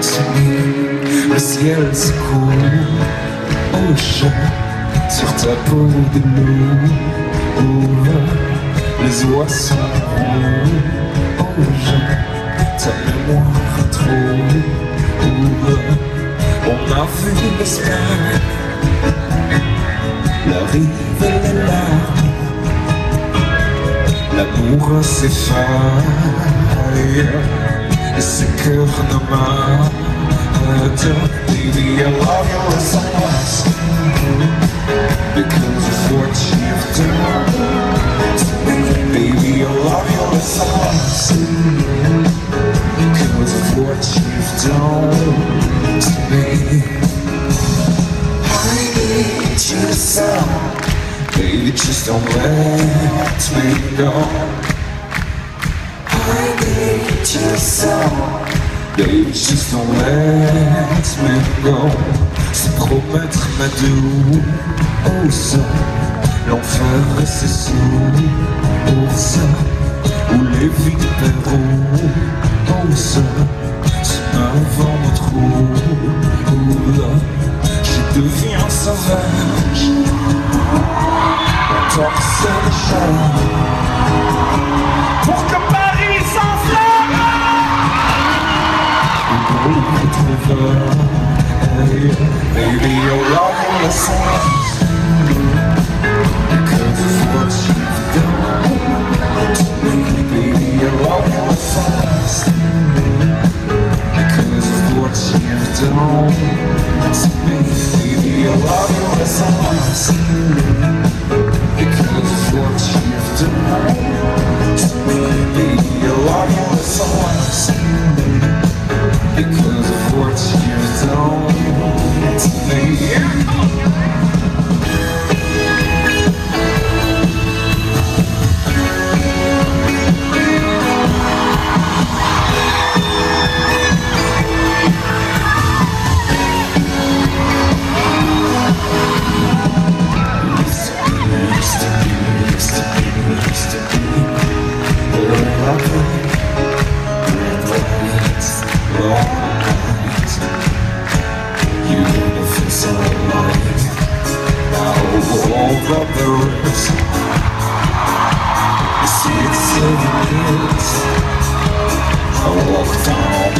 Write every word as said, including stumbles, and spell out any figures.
continue, le ciel se coule au champ sur ta peau de loup. Oh, les oies sont rouges, oh Jean, ta mémoire trop. Oh, on a vu l'espoir, la rive et les larmes, l'amour s'effaille, et ce cœur ne m'arrête. Baby, I love you as I was, because of what you've done to me. Baby, I love you as I was, because of what you've done to me. I need you so, baby, just don't let me go. I need you so, baby, just don't let me go. Se promettre ma doux, oh ça, l'enfer et ses sous, oh ça, où les vies perdront, oh ça, se avant notre trou, oh là, je deviens sauvage, mon torse est le char, pour que Paris s'enflamme. Baby, you're loving the songs because of what you've done to me. Baby, you're loving the songs because of what you've done to me. Baby, you're loving the songs because of what you've done to me. Baby, you're loving the songs because of what you've done to me. All the rivers, you see it's seven years I walked on